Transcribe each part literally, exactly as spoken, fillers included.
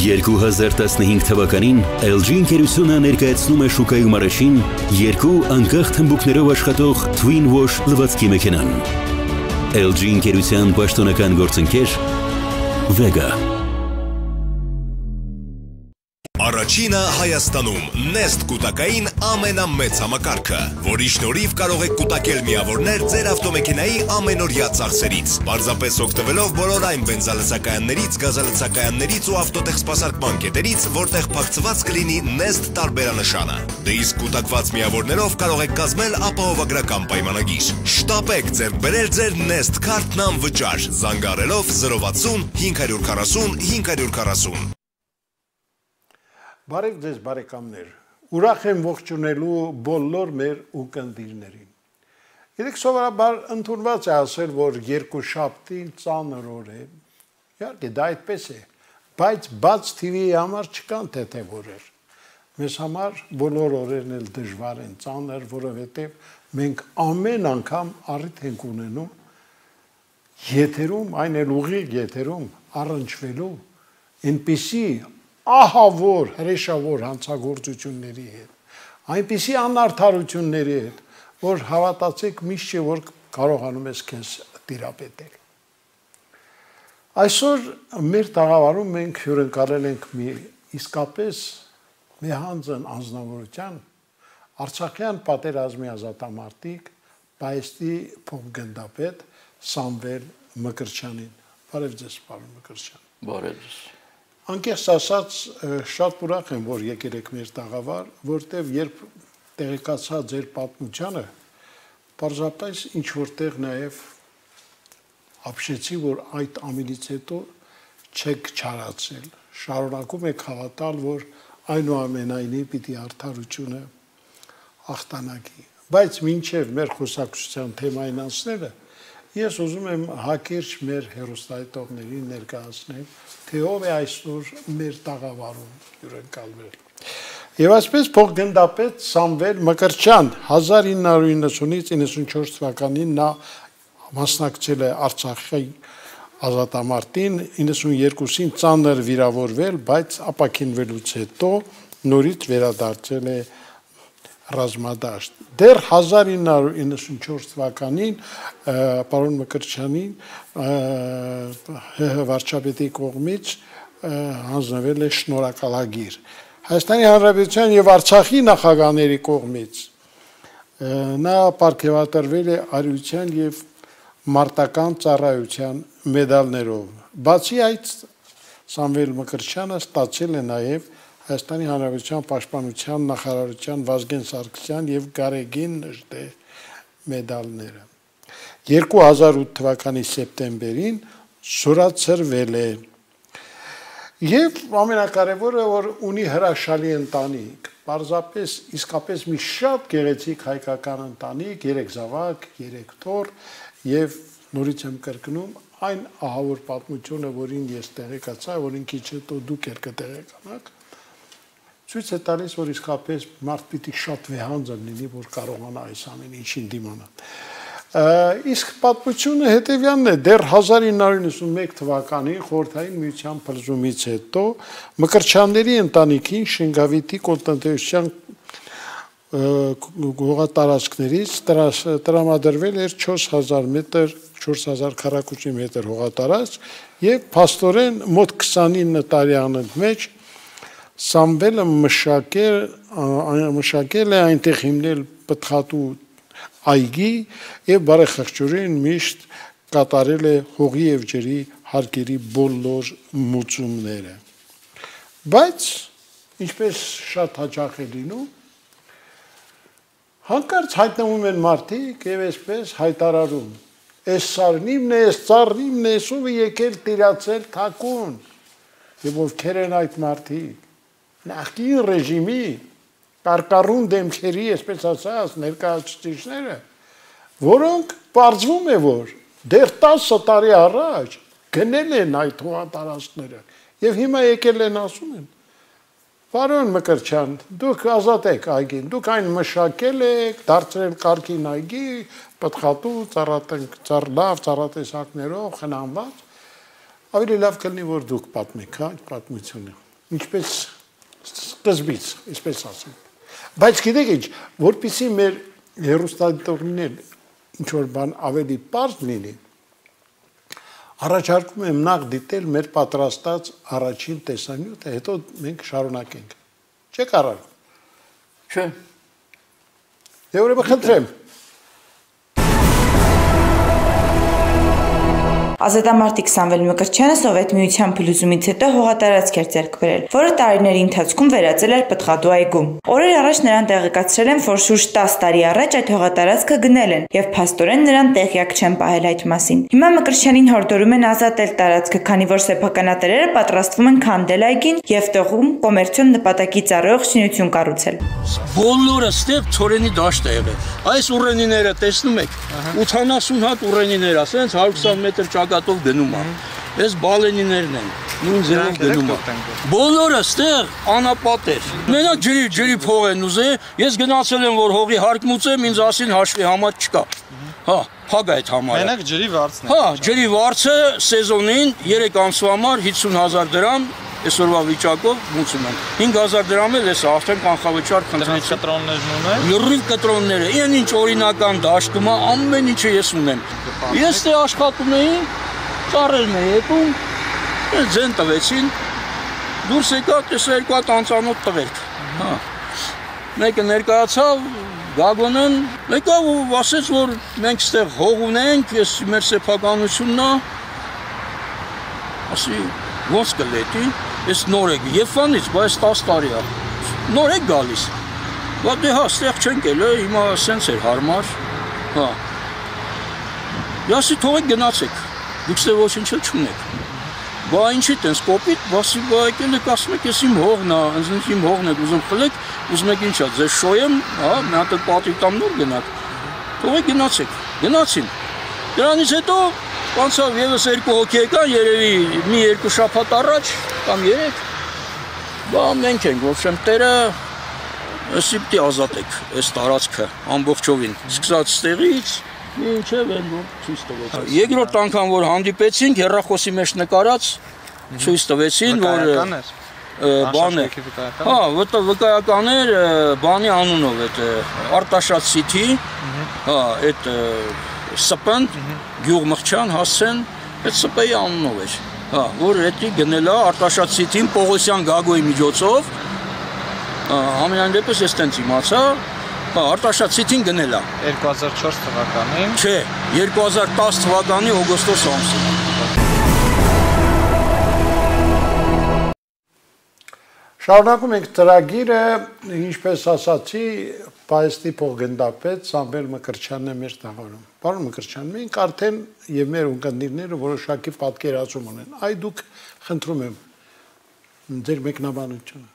երկու հազար տասնհինգ թվականին L G ընկերությունը ներկայացնում է շուկայում առաջին երկու անկախ թմբուկներով աշխատող Twin Wash լվացքի մեքենան։ L G ընկերության պաշտոնական գործընկեր Vega։ Առաջինը Հայաստանում Nest կուտակային ամենամեծ համակարգը, որի շնորհիվ կարող եք կուտակել միավորներ ձեր ավտոմեքենայի ամենօրյա ծախսերից, պարզապես օգտվելով բոլոր այն բենզալցակայաններից, գազալցակայաններից ու ավտոտեխսպասարկման կետերից, որտեղ փակցված կլինի Nest տարբերանշանը։ Դե իսկ կուտակված միավորներով կարող եք կազմել ապահովագրական պայմանագիր։ Շտապեք ձեռք բերել ձեր Nest քարտն անվճար, զանգահարելով զրո վաթսուն հինգ հարյուր քառասուն հինգ հարյուր քառասուն։ Բարև ձեզ բարեկամներ, ուրախ եմ ողջունելու բոլոր մեր ուղդիրներին։ Գիտեք, սովորաբար ընդունված է ասել, որ երկուշաբթին ծանր օր է, իհարկե դա այդպես է, բայց բաց թիվի համար չկան թեթև օրեր։ Մեզ համար բոլոր օրերն էլ դժվար են, ծանր, որովհետև մենք ամեն անգամ առիթ ենք ունենում եթերում, այն էլ ուղիղ եթերում առնչվելու այնպիսի ահավոր, հրեշավոր հանցագործությունների հետ, այնպիսի անարդարությունների հետ, որ հավատացեք միշտ չէ, որ կարողանում ես քեզ տիրապետել։ Այսօր մեր տաղավարում մենք հյուրընկալել ենք մի իսկապես մի հանձն անձնավորության, Արցախյան պատերազմի ազատամարտիկ, Պայեստի փոխգնդապետ Սամվել Մկրտչյանին։ Բարև ձեզ, պարոն Մկրտչյան։ Բարև ձեզ։ Անկեղծ ասած, շատ ուրախ եմ, որ եկել եք մեր տաղավար, որտեղ երբ տեղեկացա ձեր պատմությանը, պարզապես ինչ որտեղ նաև ապշեցի, որ այդ ամենից հետո չեք չարացել, շարունակում եք հավատալ, որ այնուամենայնիվ պիտի արդարությունը հաղթանակի։ Բայց մինչև մեր խոսակցության թեմային անցնելը, ես ուզում եմ հակիրճ մեր հեռուստադիտողներին ներկայացնել, թե ով է այսօր մեր տաղավարում հյուրընկալվել։ Եվ այսպես փոխգնդապետ Սամվել Մկրտչյան հազար ինը հարյուր իննսունից իննսունչորս թվականին նա մասնակցել է Արցախի ազատամարտին, իննսունյերկուսին ծանր վիրավորվել, բայց ապաքինվելուց հետո նորից վերադարձել է ռազմադաշտ։ Դեռ հազար ինը հարյուր իննսունչորս թվականին պարոն Մկրտչյանին ՀՀ վարչապետի կողմից հանձնվել է շնորհակալագիր։ Հայաստանի Հանրապետության եւ Արցախի նախագահների կողմից նա պարգևատրվել է արիության եւ մարտական ծառայության մեդալներով։ Բացի այդ, Սամվել Մկրտչյանը ստացել է նաեւ Հայաստանի Հանրապետության Պաշտպանության նախարարության Վազգեն Սարգսյան եւ Գարեգին Նժդե մեդալները։ երկու հազար ութ թվականի սեպտեմբերին զորացրվել է։ Եվ ամենակարևորը, որ ունի հրաշալի ընտանիք, պարզապես իսկապես մի շատ գեղեցիկ հայկական ընտանիք, երեք զավակ, երեք թոռ եւ նորից եմ կրկնում այն ահավոր պատմությունը, որին ես տեղեկացա, որին քիչ հետո դուք եք կտեղեկանաք, ցույց է տալիս, որ իսկապես մարդ պիտի շատ վեհանձն լինի, որ կարողանա այս ամեն ինչին դիմանալ։ Իսկ պատմությունը հետևյալն է, դեռ հազար ինը հարյուր իննսունմեկ թվականին խորհրդային միության փլուզումից հետո Մկրտչյանների ընտանիքին Շենգավիթի կոլտնտեսության հողատարածքներից տրամադրվել էր չորս հազար մետր, չորս հազար քառակուսի մետր հողատարածք եւ փաստորեն մոտ քսանինը տարի անընդմեջ Սամվելը մշակել, մշակել է այնտեղ հիմնել պտղատու այգի եւ բարեխղճորեն միշտ կատարել է հողի եւ ջրի հարկերի բոլոր մուծումները։ Բայց ինչպես շատ հաճախ է լինում, հանկարծ հայտնվում են մարդիկ եւ այսպես հայտարարում. «Էս սարնիմն է, էս ծառնիմն է, ով է եկել տիրացել թակուն»։ Եվ ովքեր են այդ մարդիկ։ Նախկին ռեժիմի կարկառուն դեմքերի, այսպես ասած, ներկայացուցիչները, որոնք պարզվում է, որ դեռ տասը տարի առաջ գնել են այդ հողատարածքները եւ հիմա եկել են ասում են. Պարոն Մկրտչյան, դուք ազատ եք այգին, դուք այն մշակել եք, դարձրել կարգին այգի, պտղատու, լավ ծառատեսակներով, խնամված, ավելի լավ կլինի, որ դուք պատմեք այդ պատմությունը։ ինչպես սկզբից, այսպես ասեմ։ Բայց գիտեք ինչ, որպեսզի մեր հեռուստադիտողներն ինչ որ բան ավելի պարզ լինի, առաջարկում եմ նախ դիտել մեր պատրաստած առաջին տեսանյութը, հետո մենք շարունակենք։ Չեք արարում։ Չէ։ Դե ուրեմն խնդրեմ։ Ազատամարտիկ Սամվել Մկրտչյանը Սովետ միության փլուզումից հետո հողատարածք էր ձեռք բերել, որը տարիների ընթացքում վերածել էր Պտղադու այգու։ Օրեր առաջ նրան տեղեկացրել են, որ շուրջ տասը տարի առաջ այդ հողատարածքը գնել են, եւ փաստորեն նրան տեղյակ չեն պահել այդ մասին։ Հիմա Մկրտչյանին հորդորում են ազատել տարածքը, քանի որ սեփականատերերը պատրաստվում են քանդել այգին եւ տեղում կոմերցիոն նպատակի ծառայող շինություն կառուցել։ Բոլորը ստեղ ծորենի դաշտ է եղել։ Այս ուռենիները տեսնում եք, ութանասուն հատ ուռենիներ, ասենց հարյուր քսան մետր ճակատով գնում է։ Այս բալենիներն են, նույն ձևով գնում է։ Բոլորը ստեղ անապատ էր։ Մենակ ջրի ջրի փող են ուզել, ես գնացել եմ, որ հողի հարկ մուծեմ, ինձ ասին հաշվի համար չկա։ Հա, փակ այդ համարը։ Մենակ ջրի վարձն է։ Հա, ջրի վարձը սեզոնին երեք ամսվա համար հիսուն հազար դրամ այսօրվա վիճակով մուծում են։ հինգ հազար դրամ էլ էս արդեն կանխավճար խնդրեց։ Կտրոններն ունեն։ Լրիվ կտրոնները, այն ինչ օրինական դաշտում է, ամեն ինչը ես ունեմ։ Ես դե աշխատում էի, ծառերն էի եկում, ձեն տվեցին, դուրս եկա, տեսա երկու հատ անծանոթ տղերք։ Հա։ Մեկը ներկայացավ, Գագոնեն, եկավ ու ասեց, որ մենք ստեղ հող ունենք, ես մեր սեփականությունն է, ասի, ոնց կլետի, ես նոր եք, Եվանից, բայց տասը տարի է, նոր եք գալիս, բա դե հա, ստեղ չենք էլ, հիմա սենց էր հարմար, հա, ասի թողեք գնացեք, դուք ստեղ ոչինչ էլ չունեք, բա ինչի տենց կոպիտ, բասի բա եկել եք ասում եք, ես իմ հողն է, ընձնից իմ հողն եք ուզում խլեք, ուզում եք ինչա, ձեզ շոյեմ, հա, մի հատ էլ պատիկ տամ նոր գնաք, թողեք գնացեք, գնացին, դրանից հետո անցավ եւս երկու հոգի եկան, երևի մի երկու շաբաթ առաջ, կամ երեք, բա մենք ենք, ոբշեմ տերը, ըսի պիտի ազատեք այս տարածքը ամբողջովին, սկսած ստեղից, մինչև են որ ցույց տվեցին։ Երկրորդ անգամ որ հանդիպեցինք, հեռախոսի մեջ նկարած ցույց տվեցին, որ բան է։ Հա, վկայական էր բանի անունով, այդ Արտաշատ Սիթի, հա, այդ Սպանդ գյուղ Մղչյան հասցեն, այդ Սպեի անունով էր, հա, որ էդի գնել է Արտաշատ Սիթին Պողոսյան Գագոյի միջոցով, ամենայն դեպս ես տենց իմացա, հա, Արտաշատ Սիթին գնել է։ երկու հազար չորս թվականին։ Չէ, երկու հազար տասը թվականի օգոստոս ամսին։ Շարունակում ենք ծրագիրը, ինչպես ասացի, Պայեստի փոխգնդապետ Սամվել Մկրտչյանն է մեր տաղարում։ Պարոն Մկրտչյան, մենք արդեն եւ մեր ունկնդիրները որոշակի պատկերացում ունեն։ Այ դուք խնդրում եմ ձեր մեկնաբանությունը։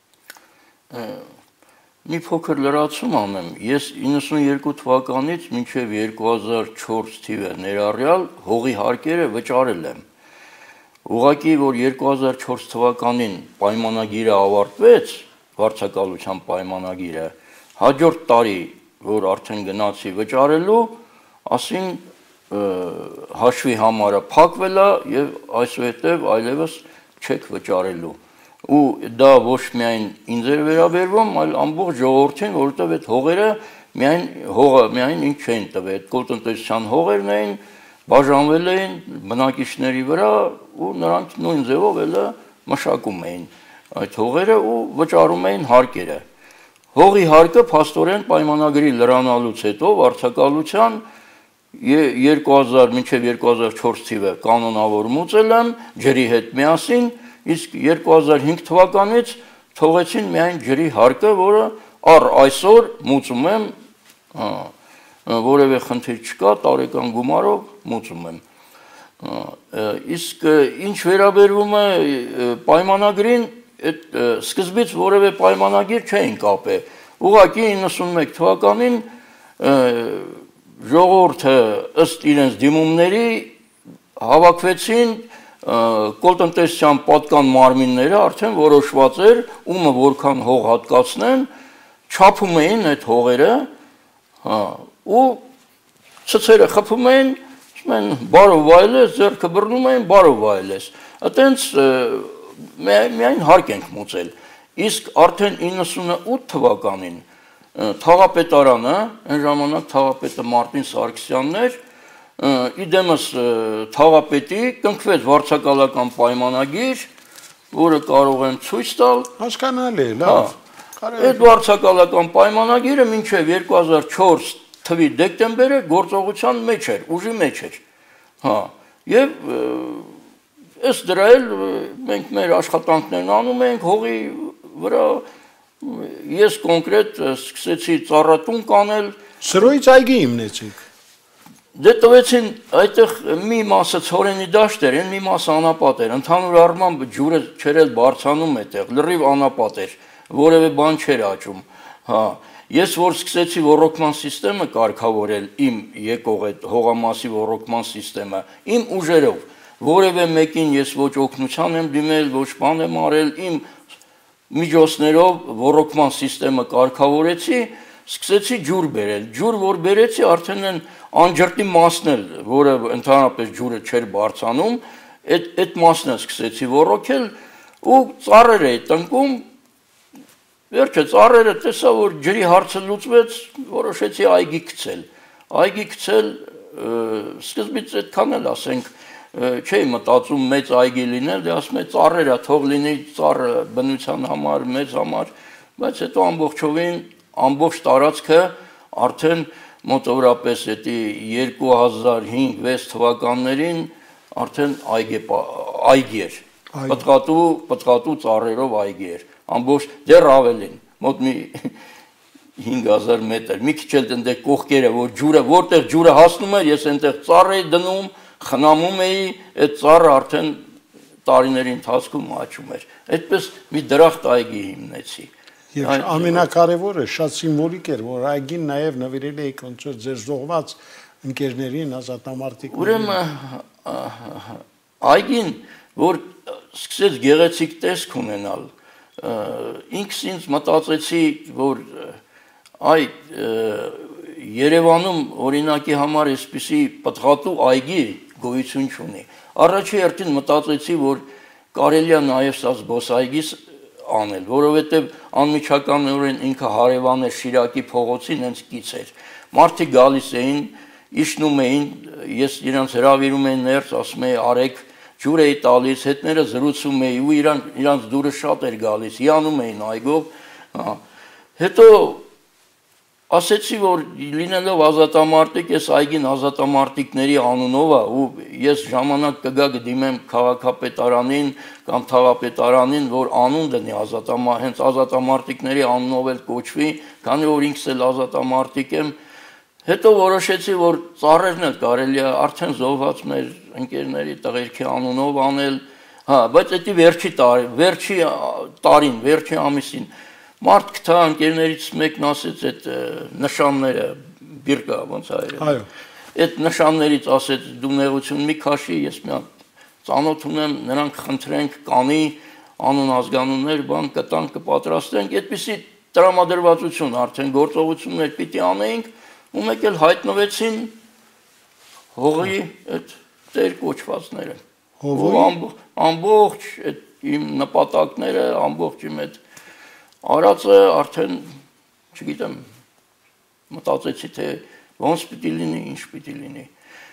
Մի փոքր լրացում անեմ, ես իննսունյերկու թվականից մինչև երկու հազար չորս թիվը ներառյալ հողի հարկերը վճարել եմ։ Ուղղակի, որ երկու հազար չորս թվականին պայմանագիրը ավարտվեց, վարձակալության պայմանագիրը, հաջորդ տարի, որ արդեն գնացի վճարելու, ասին հաշվի համարը փակվել է եւ այսուհետեւ այլևս չեք վճարելու։ Ու դա ոչ միայն ինձ էր վերաբերվում, այլ ամբողջ ժողովրդին, որովհետեւ այդ հողերը միայն հողը միայն ինչ չէին տվել, այդ կոլտնտեսության հողերն էին, բաժանվել էին բնակիչների վրա ու նրանք նույն ձևով էլ մշակում էին այդ հողերը ու վճարում էին հարկերը։ Հողի հարկը փաստորեն պայմանագրի լրանալուց հետո վարձակալության երկու հազար մինչև երկու հազար չորս թիվը կանոնավոր մուծել եմ ջրի հետ միասին, իսկ երկու հազար հինգ թվականից թողեցին միայն ջրի հարկը, որը առ այսօր մուծում եմ, որևէ խնդիր չկա, տարեկան գումարով մուծում եմ։ Իսկ ինչ վերաբերվում է պայմանագրին, այդ սկզբից որևէ պայմանագիր չէին կապել։ Ուղղակի իննսունմեկ թվականին ժողովուրդը ըստ իրենց դիմումների հավաքվեցին կոլտնտեսության պատկան մարմինները, արդեն որոշված էր, ումը որքան հող հատկացնեն, չափում էին այդ հողերը, ու ցցերը խփում էին, ասում են բարով վայել ես, ձեռքը բռնում էին, բարով վայել ես։ Այտենց միայն հարկ ենք մուծել։ Իսկ արդեն իննսունութ թվականին թաղապետարանը, այն ժամանակ թաղապետը Մարտին Սարգսյանն էր, իդեմս թաղապետի կնքվեց վարձակալական պայմանագիր, որը կարող եմ ցույց տալ։ Հասկանալի է, լավ։ Այդ վարձակալական պայմանագիրը մինչև երկու հազար չորս թվականի դեկտեմբերը գործողության մեջ էր, ուժի մեջ էր։ Հա, եւ ըստ դրա էլ մենք մեր աշխատանքներն անում ենք հողի վրա։ Ես կոնկրետ սկսեցի ծառատուն կանել։ Սրոյից այգի հիմնեցիք։ Դե տվեցին այդտեղ մի մասը ցորենի դաշտ էր, մի մասը անապատ էր։ Ընդհանուր առմամբ ջուրը չէր էլ բարձանում այդտեղ, լրիվ անապատ էր, որևէ բան չէր աճում։ Հա, ես որ սկսեցի ոռոգման համակարգը կարգավորել, իմ եկող այդ հողամասի ոռոգման համակարգը, իմ ուժերով, որևէ մեկին ես ոչ օգնության եմ դիմել, ոչ բան եմ արել, իմ միջոցներով ոռոգման համակարգը կարգավորեցի, սկսեցի ջուր բերել։ Ջուր որ բերեցի, արդեն են անջրտի մասն էլ, որը ընդհանրապես ջուրը չէր բարձանում, այդ այդ մասն սկսեցի ոռոգել ու ծառեր էի տնկում։ Վերջը ծառերը տեսա, որ ջրի հարցը լուծվեց, որոշեցի այգի գցել։ Այգի գցել, սկզբից այդքան էլ ասենք, չէի մտածում մեծ այգի լինել, դե ասում է ծառերա թող լինի ծառը բնության համար, մեծ համար, բայց հետո ամբողջովին ամբողջ տարածքը արդեն մոտավորապես էդի երկու հազար հինգ վեց թվականներին արդեն այգի էր, պտղատու պտղատու ծառերով այգի էր, ամբողջ դեռ ավելին, մոտ մի հինգ հազար մետր, մի քիչ էլ դե կողքերը, որ ջուրը, որտեղ ջուրը հասնում էր, ես այնտեղ ծառ էի դնում, խնամում էի, այդ ծառը արդեն տարիների ընթացքում աճում էր։ Այդպես մի դրախտ այգի հիմնեցի։ Եվ ամենակարևորը շատ սիմվոլիկ էր, որ այգին նաև նվիրել էիք ոնց որ ձեր զոհված ընկերներին, ազատամարտիկներին։ Ուրեմն այգին, որ սկսեց գեղեցիկ տեսք ունենալ, ինքս ինձ մտածեցի, որ այ Երևանում օրինակի համար այսպիսի պտղատու այգի գոյություն չունի։ Առաջի հերթին մտածեցի, որ կարելի է նաև սա զբոսայգի անել, որովհետև անմիջականորեն ինքը հարևան էր Շիրակի փողոցին, հենց կից էր։ Մարդիկ գալիս էին, իջնում էին, ես իրանց հրավիրում էին ներս, ասում էի արեք, ջուր էի տալիս, հետները զրուցում էի ու իրանք իրանց դուրը շատ էր գալիս, հիանում էին այգով։ Հետո ասեցի, որ լինելով ազատամարտիկ, ես այգին ազատամարտիկների անունով է ու ես ժամանակ կգա կդիմեմ քաղաքապետարանին կամ թաղապետարանին, որ անուն դնի ազատամա, հենց ազատամարտիկների անունով էլ կոչվի, քանի որ ինքս էլ ազատամարտիկ եմ։ Հետո որոշեցի, որ ծառերն էլ կարելի է արդեն զոհված մեր ընկերների տղերքի անունով անել, հա, բայց դա վերջի տարի, վերջի տարին, վերջի ամիսին մարդ կթա ընկերներից մեկն ասեց այդ նշանները, բիրկա, ոնց այր, այդ նշաններից ասեց դու նեղություն մի քաշի, ես մի ծանոթ ունեմ, նրանք խնդրենք կանի, անուն ազգանուններ, բան կտանք, կպատրաստենք, այդպիսի տրամադրվածություն արդեն գործողություններ պիտի անեինք, ու մեկ էլ հայտնվեցին հողի այդ տեր կոչվածները, ամբողջ իմ նպատակները, ամբողջ իմ այդ արածը արդեն, չգիտեմ, մտածեցի, թե ոնց պիտի լինի, ինչ պիտի լինի։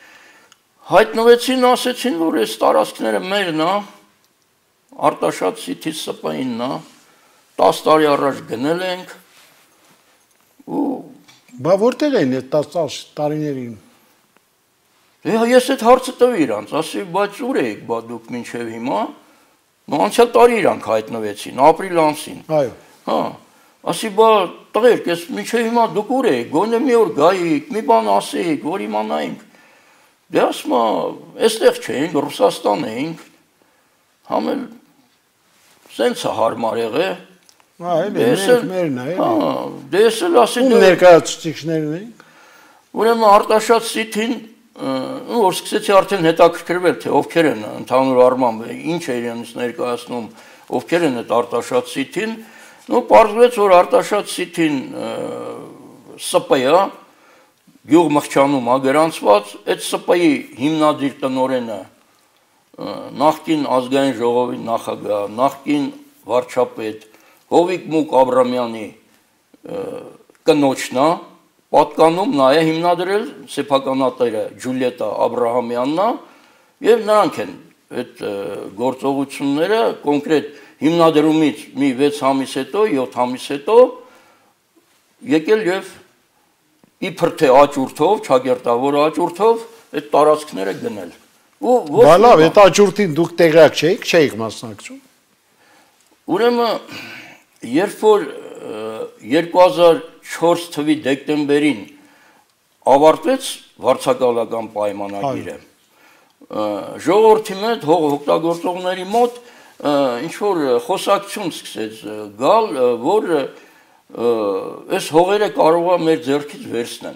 Հայտնվեցին, ասեցին, որ այս տարածքները մերն է, Արտաշատ Սիթիս սպայինն է, տաս տարի առաջ գնել ենք ու Բա որտեղ են այդ տասը տարիներին։ Ես այդ հարցը տվի իրանց, ասի, բայց ուր եք բա դուք մինչև հիմա։ Անցյալ տարի իրանք հայտնվեցին, ապրիլ ամսին։ Այո։ Հա, ասի, բա տղերք, ես մինչև հիմա դուք ուր եք, գոնե մի օր գայիք, մի բան ասեիք, որ իմանայինք։ Դե ասում է, այստեղ չէինք, Ռուսաստան էինք, համ էլ սենց է հարմար եղե։ Հա, էլի, մերն է, էլի։ Հա, դե ես էլ ասի Ում ներկայացուցիչներն էինք։ Ուրեմն Արտաշատ Սիթին, որ սկսեցի արդեն հետաքրքրվել, թե ովքեր են ընդհանուր առմամբ, ինչ է իրենից ներկայացնում, ովքեր են այդ Արտաշատ Սիթին, ու պարզվեց, որ Արտաշատ Սիթին ՍՊ-ը, գյուղ Մխչանում ա գրանցված, այդ ՍՊ-ի հիմնադիր տնօրենը նախկին ազգային ժողովի նախագահ, նախկին վարչապետ Հովիկ Մուկ Աբրամյանի կնոջն է, պատկանում նաև հիմնադրել սեփականատերը Ջուլիետա Աբրահամյանն է, եւ նրանք են այդ գործողությունները կոնկրետ հիմնադրումից մի վեց ամիս հետո, յոթ ամիս հետո եկել եւ իբր թե աճուրթով, ճակերտավոր աճուրթով այդ տարածքները գնել։ Բա լավ, այդ աճուրթին դուք տեղյակ չէիք, չէիք մասնակցում։ Ուրեմն, երբ որ երկու հազար չորս թվականի դեկտեմբերին ավարտվեց վարձակալական պայմանագիրը, ժողովրդի մոտ, հողօգտագործողների մոտ ինչ որ խոսակցություն սկսեց գալ, որ այս հողերը կարող է մեր ձեռքից վերցնեն։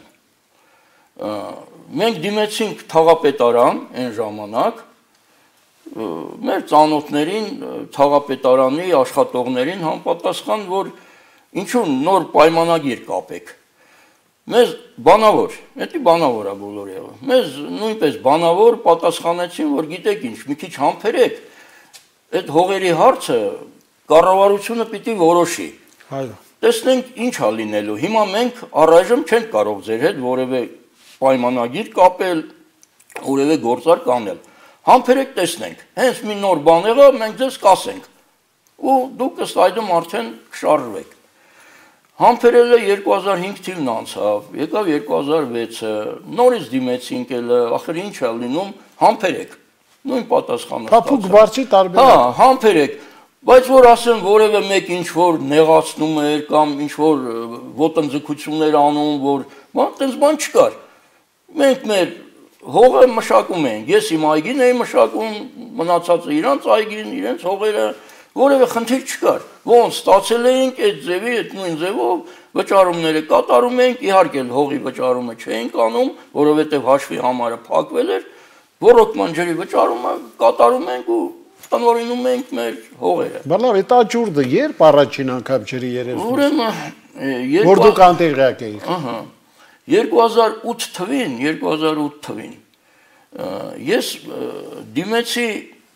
Մենք դիմեցինք թաղապետարան այն ժամանակ, մեր ծանոթներին, թաղապետարանի աշխատողներին համապատասխան, որ ինչու նոր պայմանագիր կապեք։ Մեզ բանավոր, դա բանավոր է բոլոր եղել։ Մեզ նույնպես բանավոր պատասխանեցին, որ գիտեք ինչ, մի քիչ համբերեք, այդ հողերի հարցը կառավարությունը պիտի որոշի։ Տեսնենք ինչ է լինելու։ Հիմա մենք առայժմ չենք կարող ձեր հետ որևէ պայմանագիր կապել, որևէ գործար կանել։ Համբերեք տեսնենք, հենց մի նոր բան եղավ, մենք ձեզ կասենք, ու դուք ըստ այդմ արդեն կշարժվեք։ Համբերելը երկու հազար հինգ թիվն անցավ, եկավ երկու հազար վեցը, նորից դիմեցինք էլ, ախր ինչ է լինում, համբերեք, նույն պատասխանը ստացավ։ Փափուկ բարձի տարբերակ։ Հա, համբերեք, բայց որ ասեմ որևէ մեկ ինչ որ նեղացնում էր կամ ինչ որ ոտնձգություններ անում, որ բան, այդպես բան չկար։ Մենք մեր հողը մշակում ենք, ես իմ այգին էի մշակում, մնացածը իրանց այգին, իրենց հողերը, որևէ խնդիր չկար։ Ոնց ստացել էինք այդ ձևի, այդ նույն ձևով վճարումները կատարում ենք, իհարկե հողի վճարումը չէինք անում, որովհետև հաշվի համարը փակվել էր, ռոռոկման ջրի վճարումը կատարում ենք ու տնօրինում ենք մեր հողերը։ Բա լավ, այդ աճուրդը երբ առաջին անգամ ջրի երևում։ Ուրեմն որ դուք անտեղյակ էիք։ Ահա երկու հազար ութ թվին, երկու հազար ութ թվին ես դիմեցի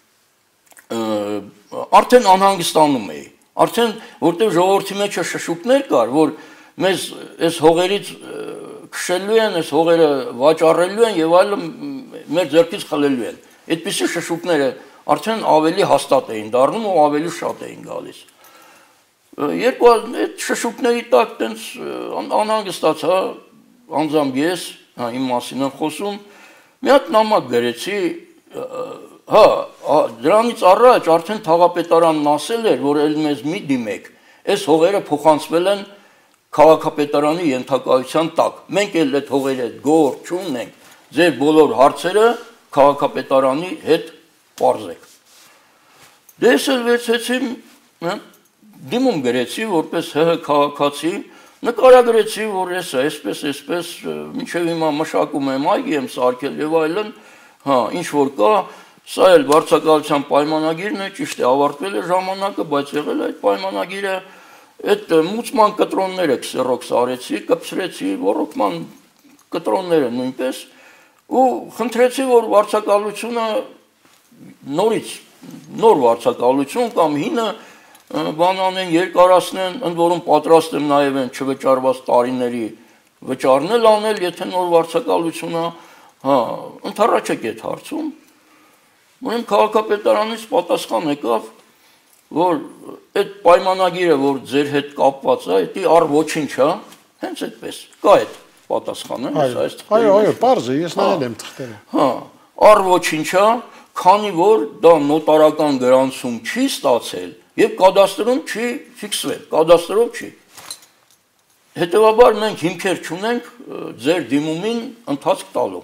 արդեն անհանգստանում էի, արդեն որտեղ ժողովրդի մեջ շշուկներ կար, որ մեզ այս հողերից քշելու են, այս հողերը վաճառելու են եւ այլն մեր ձեռքից խլելու են։ Այդպիսի շշուկները արդեն ավելի հաստատ էին դառնում ու ավելի շատ էին գալիս։ Երկու այդ շշուկների տակ տենց անհանգստացա, անձամբ ես, հա իմ մասին եմ խոսում, մի հատ նամակ գրեցի, հա, դրանից առաջ արդեն թաղապետարանն ասել էր, որ ել մեզ մի դիմեք, այս հողերը փոխանցվել են քաղաքապետարանի ենթակայության տակ։ Մենք էլ այդ հողերի հետ գործ չունենք, ձեր բոլոր հարցերը քաղաքապետարանի հետ պարզեք։ Դե ես էլ վերցեցի, դիմում գրեցի, որպես ՀՀ քաղաքացի, նկարագրեցի, որ ես այսպես, այսպես, մինչև հիմա մշակում եմ այգի եմ սարքել եւ այլն, հա, ինչ որ կա, սա էլ վարձակալության պայմանագիրն է, ճիշտ է, ավարտվել է ժամանակը, բայց եղել է այդ պայմանագիրը, այդ մուծման կտրոնները քսերոքս արեցի, կպցրեցի, ռոռոկման կտրոնները նույնպես, ու խնդրեցի, որ վարձակալությունը նորից, նոր վարձակալություն կամ հինը բան անեն, երկարացնեն, ընդ որում պատրաստ եմ նաև են չվճարված տարիների վճարնել անել, եթե նոր վարձակալությունը, հա, ընդառաջեք այդ հարցում։ Ուրեմն քաղաքապետարանից պատասխան եկավ, որ այդ պայմանագիրը, որ ձեր հետ կապված է, դա առ ոչինչ է, հենց այդպես, կա այդ պատասխանը, այս թղթերը։ Այո, այո, պարզ է, ես նայել եմ թղթերը։ Հա, առ ոչինչ է, քանի որ դա նոտարական գրանցում չի ստացել եւ կադաստրում չի ֆիքսվել, կադաստրով չի։ Հետևաբար մենք հիմքեր չունենք ձեր դիմումին ընթացք տալու։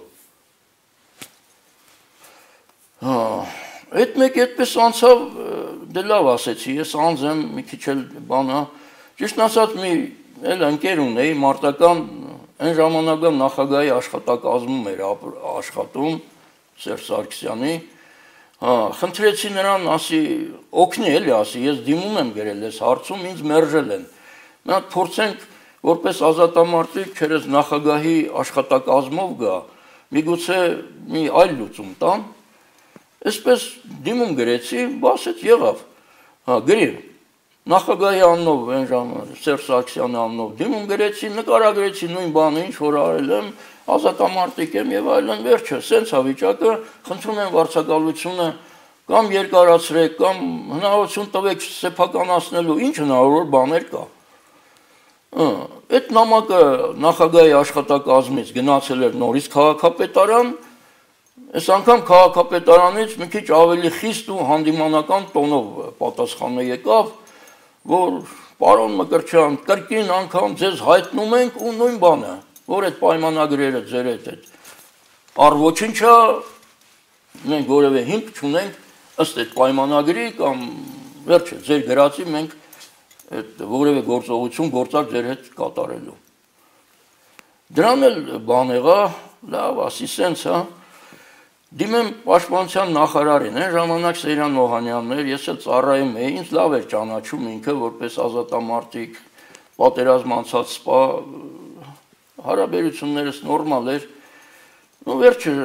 Հա, այդ մեկ այդպես անցավ, դե լավ ասեցի, ես անձ եմ, մի քիչ էլ բանա, ճիշտ ասած մի էլ ընկեր ունեի, մարտական այն ժամանակվա նախագահի աշխատակազմում էր աշխատում Սերժ Սարգսյանի, հա, խնդրեցի նրան, ասի, օգնի էլի, ասի, ես դիմում եմ գրել ես հարցում, ինձ մերժել են։ Մի հատ փորձենք, որպես ազատամարտիկ, քերես նախագահի աշխատակազմով գա, միգուցե մի այլ լուծում տան։ Այսպես դիմում գրեցի, ասեց եղավ, հա, գրի, նախագահի անունով, այն ժամանակ Սերժ Սարգսյանի անունով դիմում գրեցի, նկարագրեցի նույն բանը, ինչ որ արել եմ, ազատամարտիկ եմ եւ այլն, վերջը, սենց է վիճակը, խնդրում եմ վարձակալությունը կամ երկարացրեք, կամ հնարավորություն տվեք սեփականացնելու, ինչ հնարավոր բաներ կա։ Այդ նամակը նախագահի աշխատակազմից գնացել էր նորից քաղաքապետարան, այս անգամ քաղաքապետարանից մի քիչ ավելի խիստ ու հանդիմանական տոնով պատասխանը եկավ, որ պարոն Մկրտչյան, կրկին անգամ ձեզ հայտնում ենք ու նույն բանը, որ այդ պայմանագրերը ձեր հետ առ ոչինչա, մենք որևէ հիմք չունենք ըստ այդ պայմանագրի կամ վերջը ձեր գրածի մենք այդ որևէ գործողություն գործակ ձեր հետ կատարելու։ Դրան էլ բան եղա, լավ, ասի սենց, հա, դիմեմ պաշտպանության նախարարին, այն ժամանակ Սեյրան Օհանյանն էր, ես էլ ծառայում էի, ինձ լավ էր ճանաչում ինքը որպես ազատամարտիկ, պատերազմ անցած սպա, հարաբերություններս նորմալ էր, ու վերջը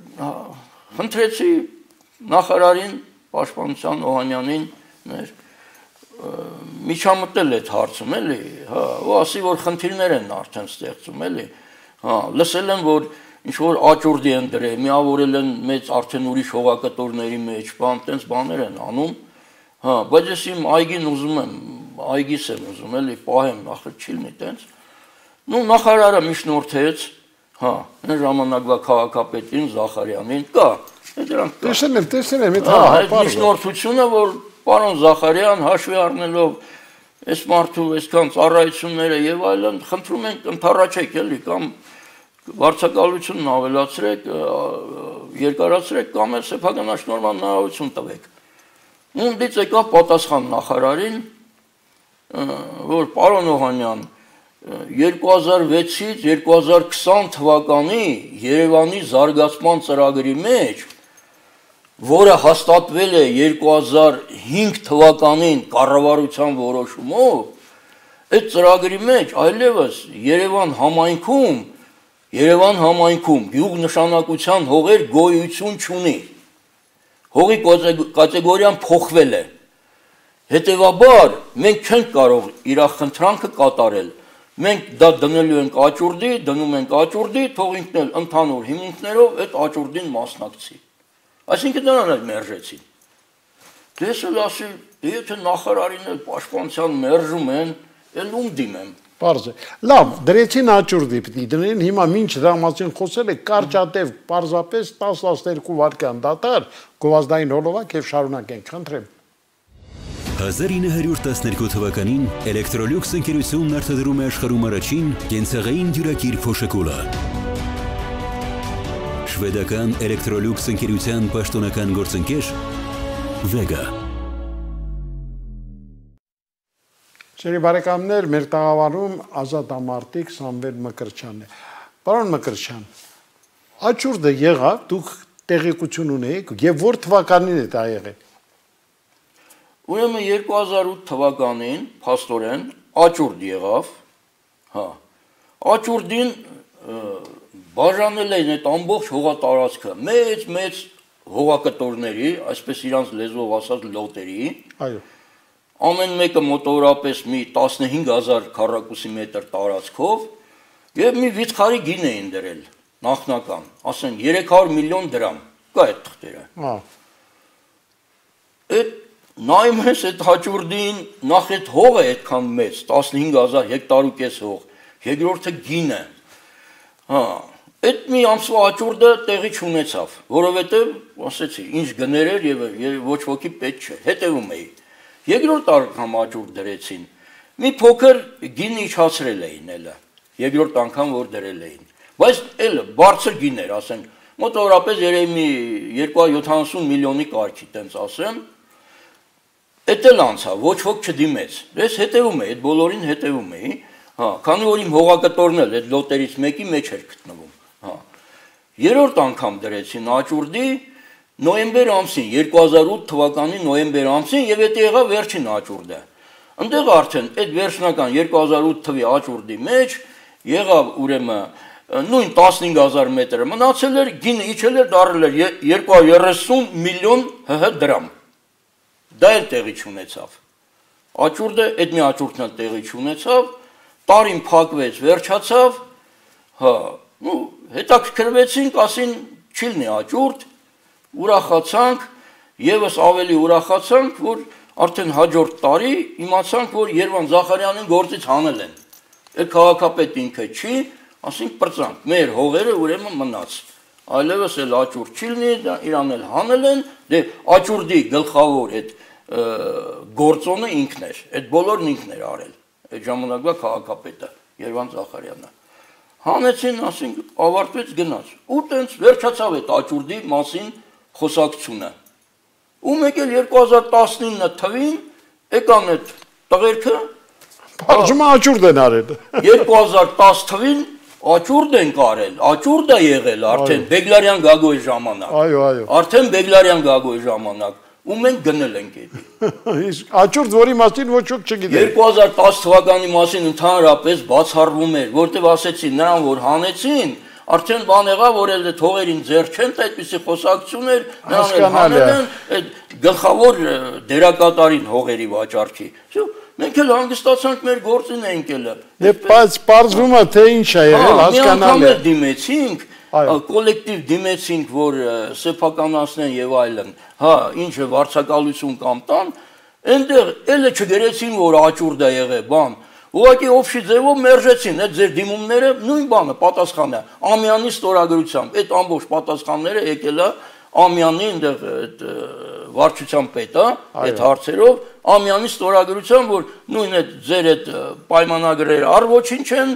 խնդրեցի նախարարին, պաշտպանության Օհանյանին մեր միջամտել այդ հարցում, էլի, հա, ու ասի, որ խնդիրներ են արդեն ստեղծում, էլի, հա, լսել եմ, որ ինչ-որ աճուրդի են դրել, միավորել են մեծ արդեն ուրիշ հողակտորների մեջ, բան, տենց բաներ են անում, հա, բայց ես իմ այգին ուզում եմ, այգիս եմ ուզում, էլի, պահեմ, ախր չի լինի տենց, նու նախարարը միջնորդեց, հա, այն ժամանակվա քաղաքապետին, Զախարյանին, կա, դրանք կա։ Տեսել եմ, տեսել եմ, հա, այդ միջնորդությունը, որ պարոն Զախարյան, հաշվի առնելով այս մարդու այսքան ծառայությունները եւ այլն, խնդրում ենք ընդառաջեք էլի կամ վարձակալությունն ավելացրեք, երկարացրեք կամ էլ սեփականաշնորհման հնարավորություն տվեք։ Ունդից եկավ պատասխան նախարարին, որ պարոն Օհանյան, երկու հազար վեցից երկու հազար քսան թվականի Երևանի զարգացման ծրագրի մեջ, որը հաստատվել է երկու հազար հինգ թվականին կառավարության որոշումով, այդ ծրագրի մեջ այլևս Երևան համայնքում, Երևան համայնքում գյուղ նշանակության հողեր գոյություն չունի։ Հողի կատեգորիան փոխվել է։ Հետևաբար մենք չենք կարող իր խնդրանքը կատարել։ Մենք դա դնելու ենք աճուրդի, դնում ենք աճուրդի, թող ինքն էլ ընդհանուր հիմունքներով այդ աճուրդին մասնակցի։ Այսինքն նրան էլ մերժեցին։ Ես էլ ասի, եթե նախարարին էլ պաշտպանության մերժում են, էլ ում դիմեմ։ Պարզ է։ Լավ, դրեցին աճուրդի պիտի դնեն, հիմա մինչ դրա մասին խոսել է կարճատև պարզապես տասը տասներկու վայրկյան դատար, գովազդային հոլովակ եւ շարունակենք, խնդրեմ։ հազար ինը հարյուր տասներկու թվականին Էլեկտրոլյուքս ընկերությունն արտադրում է աշխարհում առաջին կենցաղային դյուրակիր փոշեկուլը։ Շվեդական Էլեկտրոլյուքս ընկերության պաշտոնական գործընկեր Vega։ Շերի բարեկամներ, մեր տաղավարում ազատամարտիկ Սամվել Մկրտչյանն է։ Պարոն Մկրտչյան, աճուրդը եղավ, դուք տեղեկություն ունեիք եւ որ թվականին է դա եղել։ Ուրեմն երկու հազար ութ թվականին փաստորեն աճուրդ եղավ, հա։ Աճուրդին բաժանել էին այդ ամբողջ հողատարածքը, մեծ-մեծ հողակտորների, այսպես իրանց լեզվով ասած լոտերի, այո, ամեն մեկը մոտավորապես մի տասնհինգ հազար քառակուսի մետր տարածքով եւ մի վիճխարի գին էին դրել, նախնական, ասեն երեք հարյուր միլիոն դրամ, կա այդ թղթերը։ Հա։ Այդ նայում ես այդ հաճուրդին, նախ այդ հողը այդքան մեծ, տասնհինգ հազար հեկտար ու կես հող, երկրորդը գինը, հա, այդ մի ամսվա աճուրդը տեղի չունեցավ, որովհետև, ասեցի, ինչ գներ էր եւ ոչ ոքի պետք չէ, հետևում էի։ Երկրորդ անգամ աճուրդ դրեցին, մի փոքր գին իջացրել էին էլը, երկրորդ անգամ որ դրել էին, բայց էլ բարձր գին էր, ասենք, մոտավորապես երևի մի երկու հարյուր յոթանասուն միլիոնի կարգի, տենց ասեմ, այդ էլ անցավ, ոչ ոք չդիմեց, ես հետևում էի, այդ բոլորին հետևում էի, հա, քանի որ իմ հողակտորն էլ այդ լոտերից մեկի մեջ էր գտնվում, հա։ Երրորդ անգամ դրեցին աճուրդի նոյեմբեր ամսին, երկու հազար ութ թվականի նոյեմբեր ամսին եւ դա եղավ վերջին աճուրդը։ Այնտեղ արդեն այդ վերջնական երկու հազար ութ թվականի աճուրդի մեջ եղավ ուրեմն նույն տասնհինգ հազար մետրը մնացել էր, գինը իջել էր, դառել էր երկու հարյուր երեսուն միլիոն ՀՀ դրամ։ Դա էլ տեղի չունեցավ։ Աճուրդը, այդ մի աճուրդն էլ տեղի չունեցավ, տարին փակվեց, վերջացավ, հա, ու հետաքրքրվեցինք, ասին չիլնի աճուրդ, ուրախացանք, եւս ավելի ուրախացանք, որ արդեն հաջորդ տարի իմացանք, որ Երվան Զախարյանին գործից հանել են։ Այդ քաղաքապետ ինքը չի, ասինք պրծանք, մեր հողերը ուրեմն մնաց։ Այլևս էլ աճուրդ չիլնի, իրան էլ հանել են, դե աճուրդի գլխավոր այդ գործոնը ինքն էր, այդ բոլորն ինքն էր արել, այդ ժամանակվա քաղաքապետը, Երվան Զախարյանը։ Հանեցին, ասինք, ավարտվեց գնաց, ու տենց վերջացավ այդ աճուրդի մասին խոսակցությունը։ Ու մեկ էլ երկու հազար տասնինը թվին եկան այդ տղերքը, Պարզումը աճուրդ են արել։ երկու հազար տասը թվին աճուրդ են կարել, աճուրդ է եղել արդեն Բեգլարյան Գագոյի ժամանակ։ Այո, այո։ Արդեն Բեգլարյան Գագոյի ժամանակ, ու մենք գնել ենք էդի։ Իսկ աճուրդ, որի մասին ոչ ոք չգիտեր։ երկու հազար տասը թվականի մասին ընդհանրապես բացառվում էր, որտեղ ասեցին նրան, որ հանեցին, արդեն բան եղավ, որ էլ թողերին ձեռ չեն, այդպիսի խոսակցություն էր, նրան էլ հանել են այդ գլխավոր դերակատարին հողերի վաճառքի։ Մենք էլ հանգստացանք մեր գործին էինք ելը։ Բայց պարզվում է, թե ինչ է եղել, հասկանալի է։ Դիմեցինք, կոլեկտիվ դիմեցինք, որ սեփականացնեն եւ այլն, հա, ինչը վարձակալություն կամ տան, այնտեղ էլը չգրեցին, որ աճուրդ է եղել, բան։ Ուղղակի օֆշի ձևով մերժեցին այդ ձեր դիմումները, նույն բանը, պատասխանը, Ամյանի ստորագրությամբ, այդ ամբողջ պատասխանները եկել է Ամյանի այնտեղ այդ վարչության պետը, այդ հարցերով, Ամյանի ստորագրությամբ, որ նույն այդ ձեր այդ պայմանագրերը առ ոչինչ են,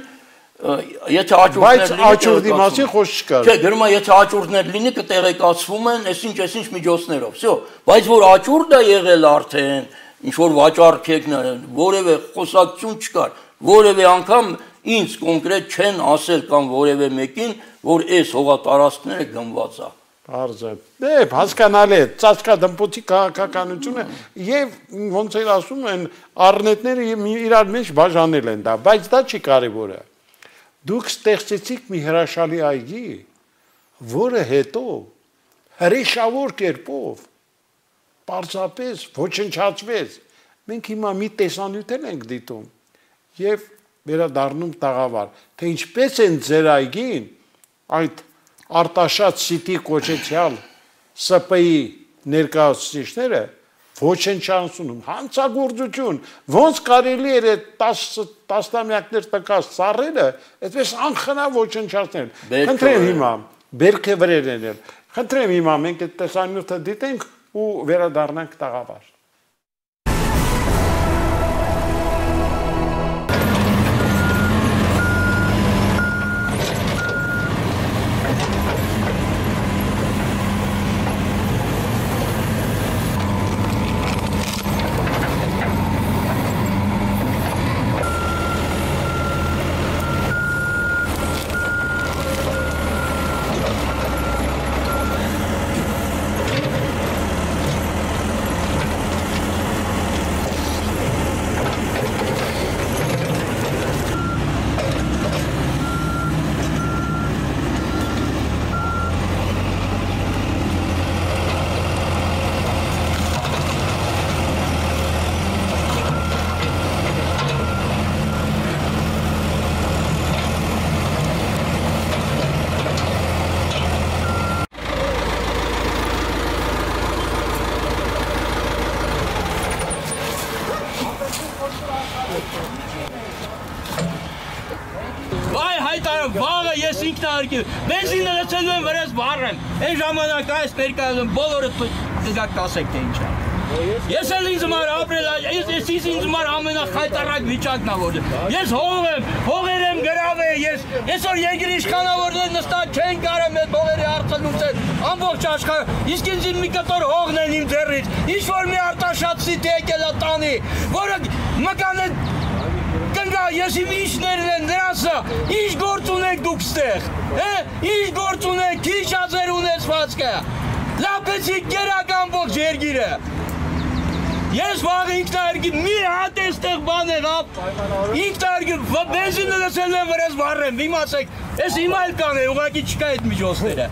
եթե աճուրդներ լինի, բայց աճուրդի մասին խոսք չկար։ Չէ, գրում է, եթե աճուրդներ լինի, կտեղեկացվում են, այսինչ, այսինչ միջոցներով, всё, բայց որ աճուրդ է եղել արդեն, ինչ որ վաճառք եք, որևէ խոսակցություն չկար, որևէ անգամ ինձ կոնկրետ չեն ասել կամ որևէ մեկին, որ այս հողատարածքները գնված է։ Պարզ է։ Դե, հասկանալի է, ծածկադմփոցի քաղաքականությունը եւ ոնց էր ասում են, առնետները իրար մեջ բաժանել են դա, բայց դա չի կարևորը։ Դուք ստեղծեցիք մի հրաշալի այգի, որը հետո հրեշավոր կերպով պարզապես ոչնչացվեց։ Մենք հիմա մի տեսանյութ ենք դիտում եւ վերադառնում տաղավար, թե ինչպես են ձեր այգին այդ Արտաշատ Սիթի կոչեցյալ Ս Պ ի ներկայացուցիչները ոչնչացնում, հանցագործություն, ոնց կարելի էր այդ տասնամյակներ տկած ծառերը այդպես անխնա ոչնչացնել։ Խնդրեմ հիմա, բերքը վրեր են էլ, խնդրեմ հիմա մենք այդ տեսանյութը դիտենք ու վերադառնանք տաղավար։ Բենզինը լցելու են վրաս վառեմ, այն ժամանակ այս ներկայացում բոլորը կգաք կասեք թե ինչ է։ Ես էլ ինձ մար ապրել, ես ինձ մար ամենախայտարակ վիճակն ա որ։ Ես հող եմ, հողեր եմ գրավել, ես այսօր երկրի իշխանավորները նստած չեն կարում այդ հողերի հարցը լուծել, ամբողջ աշխարհը, իսկ ինձ մի կտոր հողն են իմ ձեռից, ինչ որ մի Արտաշատ Սիթի եկել է տանի, որը մկան է կնգա, ես իմ ինչներն են նրանցը, ինչ գործ ունեք դուք ստեղ, ինչ գործ ունեք, քիչ ազեր ունեցվածքը, լապեցիք գերակ ամբողջ երկիրը, Ես վաղ ինքնարկի մի հատ էստեղ բան եղավ։ Ինքնարկի բենզինը լսել եմ վրաս վառեմ, իմացեք, ես հիմա էլ կան է, ուղղակի չկա այդ միջոցները։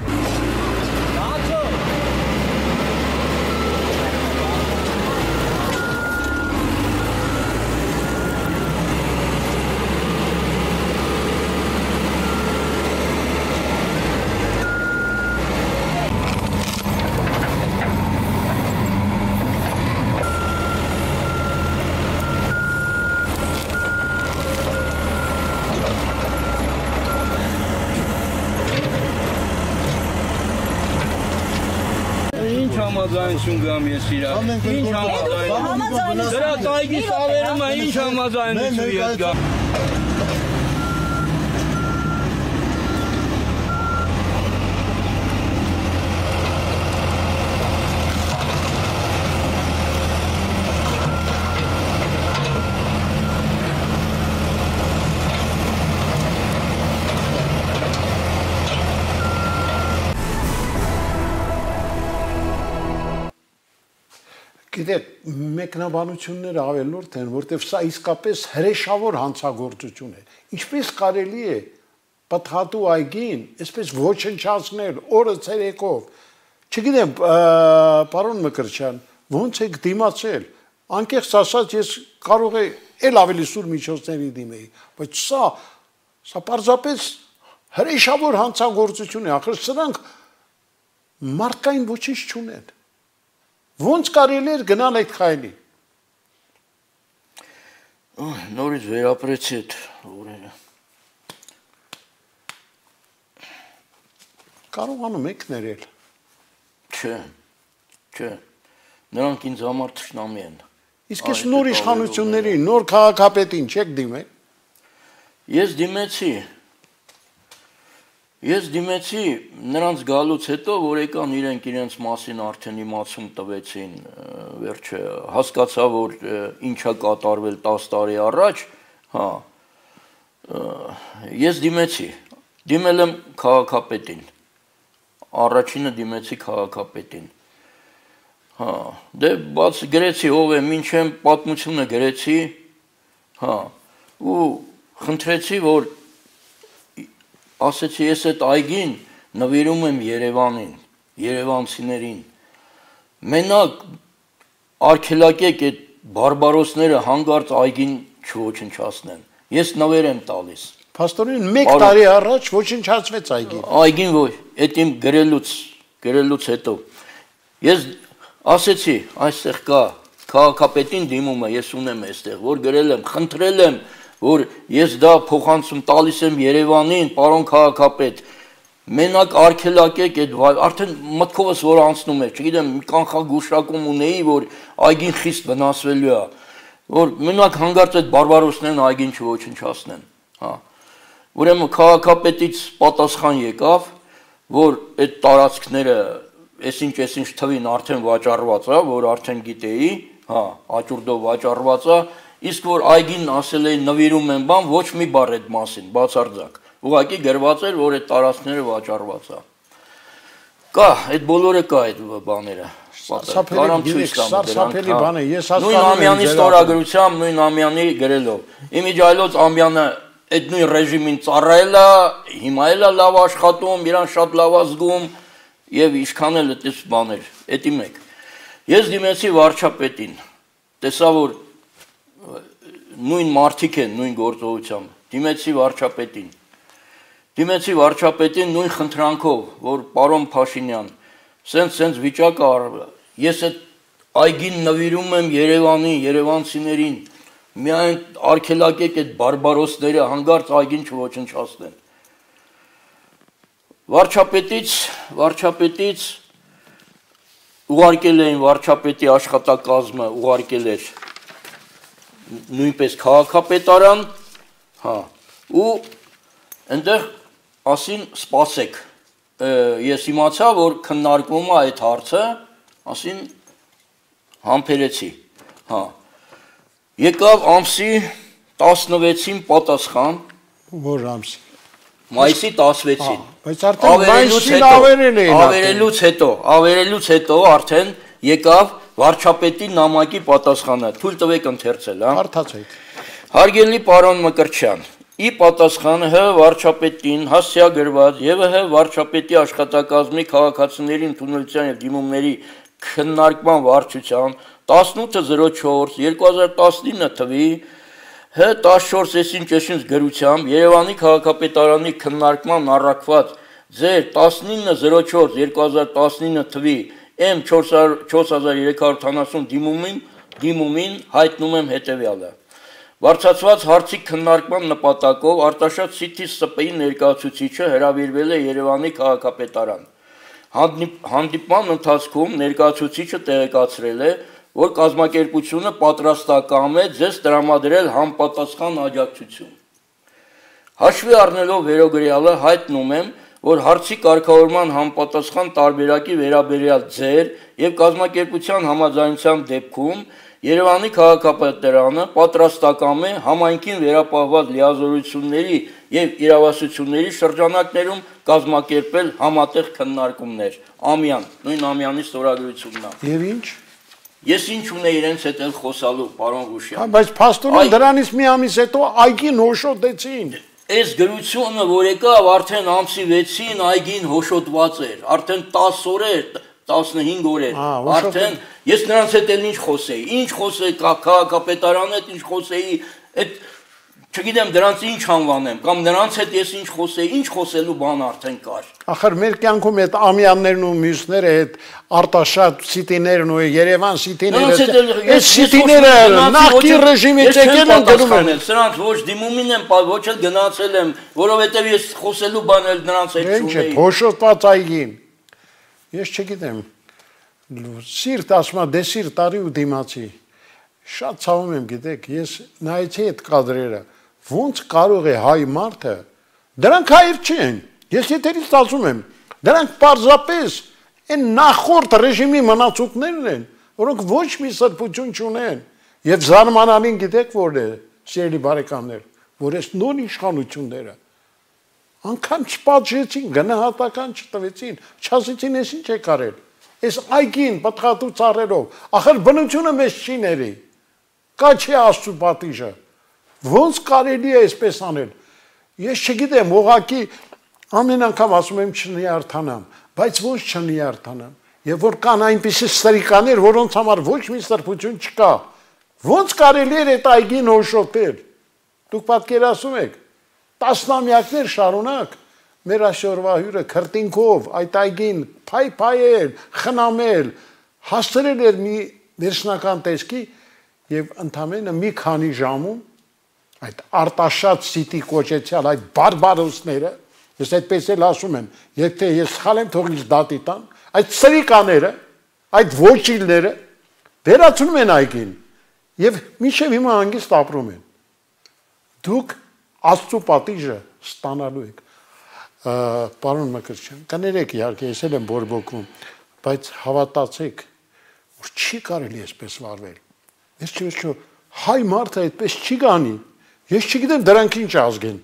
Համաձայնություն գամ ես իրար, ինչ համաձայնություն, դրա ծայգի սավերում է, ինչ համաձայնություն ես գամ։ Գիտեք, մեկնաբանությունները ավելորդ են, որտեղ սա իսկապես հրեշավոր հանցագործություն է։ Ինչպես կարելի է պտղատու այգին, այսպես ոչնչացնել օրը ցերեկով։ Չգիտեմ, պարոն Մկրտչյան, ո՞նց եք դիմացել։ Անկեղծ ասած, ես կարող եմ էլ ավելի սուր միջոցների դիմեի, բայց սա, սա պարզապես հրեշավոր հանցագործություն է, ախր սրանք մարդկային ոչինչ չունեն։ Ոնց կարելի էր գնալ այդ քայլի։ Նորից վերապրեցի այդ օրերը։ Կարողանում եք ներել։ Չէ, չէ, նրանք ինձ համար թշնամի են։ Իսկ ես նոր իշխանությունների, նոր քաղաքապետին չեք դիմել։ Ես դիմեցի։ Ես դիմեցի նրանց գալուց հետո, որ եկան իրենք իրենց մասին արդեն իմացում տվեցին, վերջը հասկացա, որ ինչա կատարվել տասը տարի առաջ, հա, ես դիմեցի, դիմել եմ քաղաքապետին, առաջինը դիմեցի քաղաքապետին, հա, դե բաց գրեցի, ով է, մինչ եմ պատմությունը գրեցի, հա, ու խնդրեցի, որ ասեցի, ես այդ այգին նվիրում եմ Երևանին, երևանցիներին, մենակ արգելակեք այդ բարբարոսները հանգարց այգին չոչնչացնեն, ես նվեր եմ տալիս։ Փաստորեն մեկ տարի առաջ ոչնչացվեց այգին։ Այգին ոչ, այդ իմ գրելուց, գրելուց հետո, ես ասեցի, այստեղ կա, քաղաքապետին դիմում է, ես ունեմ այստեղ, որ գրել եմ, խնդրել եմ, որ ես դա փոխանցում տալիս եմ Երևանին, պարոն քաղաքապետ, մենակ արգելակեք այդ արդեն մտքովս որ անցնում է, չգիտեմ, մի կանխագուշակում ունեի, որ այգին խիստ վնասվելու է, որ մենակ հանգարց այդ բարբարոսներն այգին չոչնչացնեն, հա։ Ուրեմն քաղաքապետից պատասխան եկավ, որ այդ տարածքները այսինչ այսինչ թվին արդեն վաճառված է, որ արդեն գիտեի, հա, աճուրդով վաճառված է, իսկ որ այգին ասել էի նվիրում եմ բան, ոչ մի բառ այդ մասին, բացարձակ։ Ուղղակի գրված էր, որ այդ տարածքները վաճառված է։ Կա, այդ բոլորը կա այդ բաները։ Սարսափելի բան է, ես հասկանում եմ։ Նույն ամյանի ստորագրությամբ, նույն ամյանի գրելով։ Իմիջայլոց ամյանը այդ նույն ռեժիմին ծառայել է, հիմա էլ է լավ աշխատում, իրան շատ լավ ազգում եւ ինչքան էլ այդպես բաներ, էդի մեկ։ Ես դիմեցի վարչապետին, տեսա որ նույն մարդիկ են, նույն գործողությամբ, դիմեցի վարչապետին, դիմեցի վարչապետին նույն խնդրանքով, որ պարոն Փաշինյան, սենց-սենց վիճակ արվել, ես այդ այգին նվիրում եմ Երևանին, երևանցիներին, միայն արգելակեք այդ բարբարոսները հանգարց այգին չոչնչացնեն։ Վարչապետից, վարչապետից ուղարկել էին վարչապետի աշխատակազմը, ուղարկել էր նույնպես քաղաքապետարան, հա, ու այնտեղ ասին սպասեք, ես իմացա, որ քննարկվում է այդ հարցը, ասին համբերեցի, հա, եկավ ամսի տասնվեցին պատասխան, որ ամսի, մայիսի տասնվեցին, բայց արդեն մայիսին ավերել էին, ավերելուց հետո, ավերելուց հետո արդեն եկավ վարչապետի նամակի պատասխանը, թույլ տվեք ընթերցել, հա։ Հարթացեք։ Հարգելի պարոն Մկրտչյան, ի պատասխան Հ վարչապետին հասցեագրված եւ Հ վարչապետի աշխատակազմի քաղաքացիների ընդունելության եւ դիմումների քննարկման վարչության տասնութ զրո չորս երկու հազար տասնինը թվի Հ տասնչորս ճշին գրությամբ Երևանի քաղաքապետարանի քննարկման առաքված ձեր տասնինը զրո չորս երկու հազար տասնինը թվի M չորս հազար երեք հարյուր ութանասուն դիմումին դիմումին հայտնում եմ հետևյալը Վարձացված հարցի քննարկման նպատակով Արտաշատ City S P-ի ներկայացուցիչը հրավիրվել է Երևանի քաղաքապետարան Հանդիպման ընթացքում ներկայացուցիչը տեղեկացրել է որ կազմակերպությունը պատրաստական է ձեզ տրամադրել համապատասխան աջակցություն Հաշվի առնելով վերոգրյալը հայտնում եմ որ հարցի կարգավորման համապատասխան տարբերակի վերաբերյալ ձեր եւ կազմակերպության համաձայնության դեպքում Երևանի քաղաքապետարանը պատրաստական է համայնքին վերապահված լիազորությունների եւ իրավասությունների շրջանակներում կազմակերպել համատեղ քննարկումներ ամյան նույն ամյանի ստորագրությունն է Եվ ինչ Ես ինչ ունեի իրենց հետ էլ խոսալու պարոն Ղուշյան Հա բայց փաստորեն դրանից մի ամիս հետո այգին հոշոտեցին Այս գրությունը որ եկավ արդեն ամսի վեցին այգին հոշոտված էր արդեն տասը օր էր տասնհինգ օր էր արդեն ես նրանց հետ էլ ինչ խոսեի ինչ խոսեի քաղաքապետարանի հետ ինչ խոսեի այդ չգիտեմ դրանց ինչ անվանեմ կամ նրանց հետ ես ինչ խոսեի ինչ խոսելու բան արդեն կար Ախր մեր կյանքում այդ ամյաններն ու մյուսները այդ Արտաշատ City-ներն ու Երևան City-ները այս City-ները նախկի ռեժիմից եկել են գրում են սրանց ոչ դիմումին եմ ոչ էլ գնացել եմ որովհետև ես խոսելու բան էլ նրանց հետ չունեի Ինչ է փոշոտված այգին Ես չգիտեմ սիրտ ասում դե սիրտ տարի ու դիմացի շատ ցավում եմ գիտեք ես նայեցի այդ կադրերը ոնց կարող է հայ մարդը դրանք հայեր չեն ես եթերից ասում եմ դրանք պարզապես այն նախորդ ռեժիմի մնացուկներն են որոնք ոչ մի սրբություն չունեն եւ զարմանալին գիտեք որ է սիրելի բարեկամներ որ այս նոր իշխանությունները անգամ չպատժեցին գնահատական չտվեցին չասեցին ես ինչ եք արել այս այգին պատղատու ծառերով ախր բնությունը մեզ չի ների կա չի աստծո պատիժը ոնց կարելի է այսպես անել ես չգիտեմ ուղղակի ամեն անգամ ասում եմ չնիարթանամ բայց ոնց չնիարթանամ եւ որ կան այնպիսի սրիկաներ որոնց համար ոչ մի սրբություն չկա ոնց կարելի է այդ այգին հոշոտել դուք պատկերացնում եք տասնամյակներ շարունակ մեր այսօրվա հյուրը քրտինքով այդ այգին փայփայել խնամել հասցրել էր մի վերջնական տեսքի եւ ընդամենը մի քանի ժամում այդ Արտաշատ City կոչեցյալ այդ բարբարոսները ես այդպես էլ ասում եմ եթե ես սխալ եմ թող ինձ դատի տան այդ սրիկաները այդ ոչիլները վերացնում են այգին եւ մինչեւ հիմա հանգիստ ապրում են դուք աստծո պատիժը ստանալու եք պարոն Մկրտչյան կներեք իհարկե ես էլ եմ բորբոքվում բայց հավատացեք որ չի կարելի այսպես վարվել ես չվերջո հայ մարդը այդպես չի գանի ես չգիտեմ դրանք ինչ ազգեն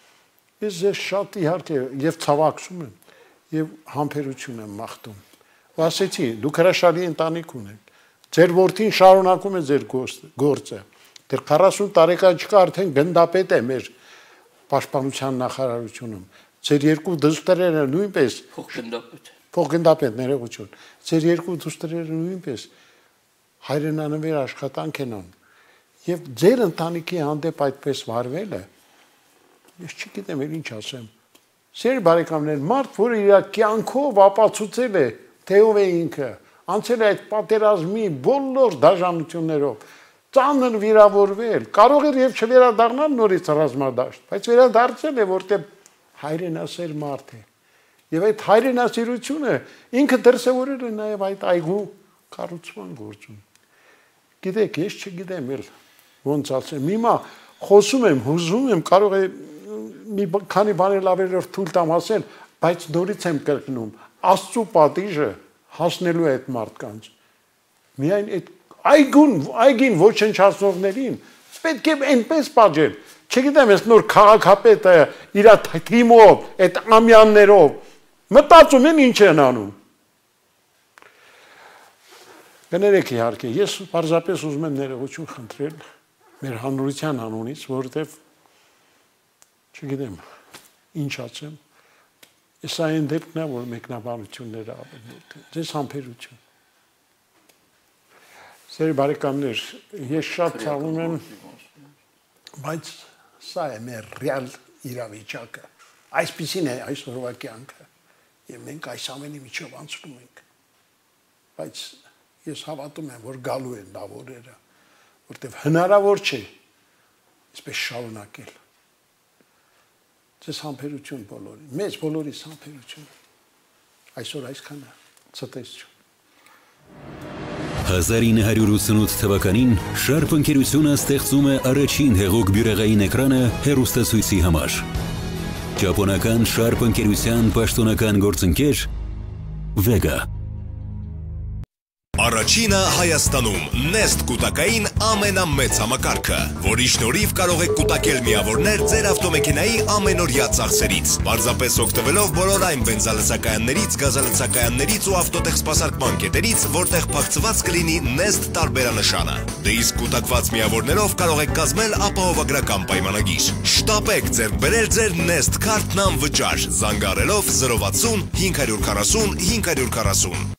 ես ձեզ շատ իհարկե եւ ցավակցում եմ եւ համբերություն եմ մաղթում ու ասեցի դուք հրաշալի ընտանիք ունեք ձեր որդին շարունակում է ձեր գործը դեռ քառասուն տարեկան չկա արդեն գնդապետ է մեր պաշտպանության նախարարությունում ձեր երկու դուստրերը նույնպես փոխգնդապետ փոխգնդապետ ներողություն ձեր երկու դուստրերը նույնպես հայրենանվեր աշխատանք են անում եւ ձեր ընտանիքի հանդեպ այդպես վարվելը ես չգիտեմ էլ ինչ ասեմ սեր բարեկամներ մարդ որ իր կյանքով ապացուցել է թե ով է ինքը անցել է այդ պատերազմի բոլոր դաժանություններով ծանր վիրավորվել կարող էր եւ չվերադառնալ նորից ռազմադաշտ բայց վերադարձել է որտեղ հայրենասեր մարդ է եւ այդ հայրենասիրությունը ինքը դրսեւորել է նաեւ այդ այգու կառուցման գործում գիտեք ես չգիտեմ էլ ոնց ասեմ հիմա խոսում եմ հուզում եմ կարող է մի քանի բաներ ավելորդ թույլ տամ ասել բայց նորից եմ կրկնում աստծո պատիժը հասնելու է այդ մարդկանց միայն այդ այգուն այգին ոչնչացնողներին պետք է այնպես պատժել չգիտեմ ես նոր քաղաքապետը իր թիմով այդ ամյաններով մտածում են ինչ են անում Կներեք իհարկե, ես պարզապես ուզում եմ ներողություն խնդրել մեր հանրության անունից, որովհետև չգիտեմ, ինչ ասեմ, ես այն դեպքն է, որ մեկնաբանությունները ավելնոտ են, ձեզ համբերություն։ Սերի բարեկամներ, ես շատ ցավում եմ, բայց սա է մեր ռեալ իրավիճակը, այսպիսին է այսօրվա կյանքը, և մենք այս ամենի միջով անցնում ենք, բայց ես հավատում եմ, որ գալու են դա օրերը, որտև հնարավոր չէ այսպես շարունակել։ Ձեզ համբերություն բոլորին, մեծ բոլորիս համբերություն, այսօր այսքանը, ցտեսություն։ հազար ինը հարյուր ութսունութ թվականին Շարպ ընկերությունը ստեղծում է առաջին հեղուկ բյուրեղային էկրանը հեռուստացույցի համար։ Ճապոնական Շարպ ընկերության պաշտոնական գործընկեր Vega։ Առաջինը Հայաստանում Nest կուտակային ամենամեծ համակարգը, որի շնորհիվ կարող եք կուտակել միավորներ ձեր ավտոմեքենայի ամենօրյա ծախսերից, պարզապես օգտվելով բոլոր այն բենզալցակայաններից, գազալցակայաններից ու ավտոտեխ սպասարկման կետերից, որտեղ փակցված կլինի Nest տարբերանշանը։ Դե իսկ կուտակված միավորներով կարող եք կազմել ապահովագրական պայմանագիր։ Շտապեք ձեռք բերել ձեր Nest քարտն անվճար, զանգահարելով զրո վաթսուն հինգ հարյուր քառասուն հինգ հարյուր քառասուն։